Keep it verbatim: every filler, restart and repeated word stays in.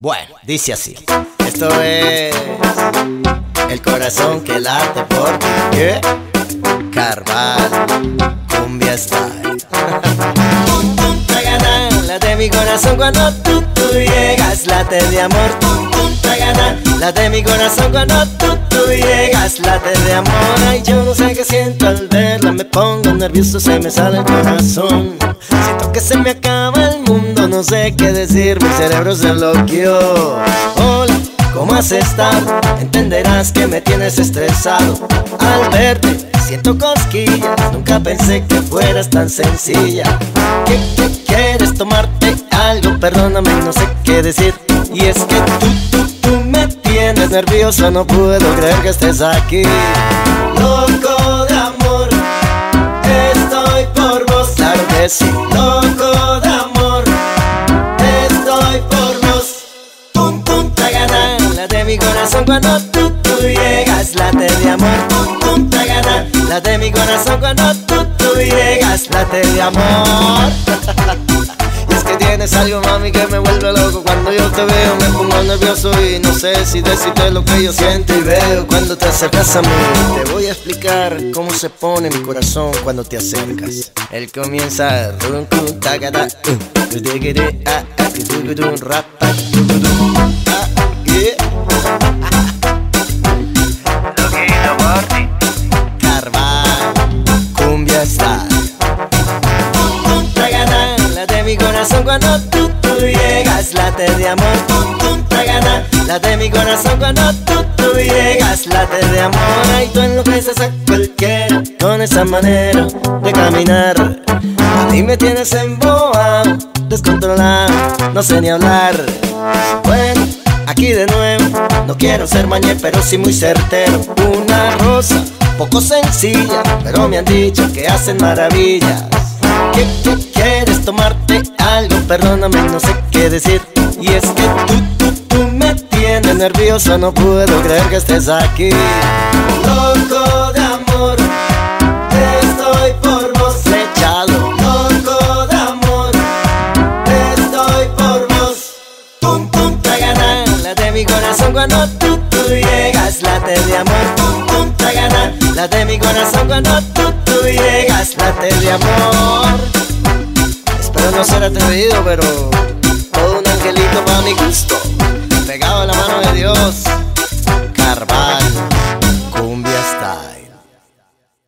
Bueno, dice así. Esto es el corazón que late por ti. ¿Qué? Carval, cumbia style. Tum, tum, tagana, late mi corazón cuando tú, tú llegas. Late de amor, tum, tum, tagana, late mi corazón cuando tú, tú llegas. Late de amor, ay, yo no sé qué siento al verla. Me pongo nervioso, se me sale el corazón. Siento que se me acaba el mundo, no sé qué decir, mi cerebro se bloqueó. Hola, ¿cómo has estado? Entenderás que me tienes estresado. Al verte siento cosquillas, nunca pensé que fueras tan sencilla. ¿Qué, qué quieres tomarte algo? Perdóname, no sé qué decir. Y es que tú, tú, tú me tienes nervioso, no puedo creer que estés aquí. Loco de amor, estoy por vos, claro que sí. Loco de amor, estoy por vos. Pum, pum, tagana, late mi corazón cuando tú, tú llegas. Late de amor, pum, pum, tagana, late mi corazón cuando tú, tú llegas. Late de amor. Y es que tienes algo, mami, que me vuelve loco. Cuando yo te veo me pongo nervioso y no sé si decirte lo que yo siento y veo cuando te acercas a mí. Te voy a explicar cómo se pone mi corazón cuando te acercas. Él comienza rum, tum, tagada, uh, digiri, ah, ah, dugudum, rapa, dugudum, ah, yeah. Loquito por ti, Carval, cumbia style. Tum, tum, tagada, late mi corazón cuando tú, tú llegas. Late de amor, tum, tum, tagada, late mi corazón cuando tú, tú llegas. Late de amor, ay, tú enloqueces a cualquiera con esa manera de caminar. A mí me tienes embobado, descontrolado, no sé ni hablar. Bueno, aquí de nuevo, no quiero ser mañé, pero sí muy certero. Una rosa, poco sencilla, pero me han dicho que hacen maravillas. ¿Qué, qué quieres tomarte algo? Perdóname, no sé qué decir. Y es que tú, tú, tú me tienes nervioso, no puedo creer que estés aquí. Loco de amor, estoy por vos, flechado. Loco de amor, estoy por vos. Pum, pum, tagana, late mi corazón cuando tú, tú llegas. Late de amor, pum, pum, tagana, late mi corazón cuando tú, tú llegas. Late de amor. Espero no ser atrevido, pero todo un angelito para mi gusto, pegado a la mano de Dios. Carval, cumbia style.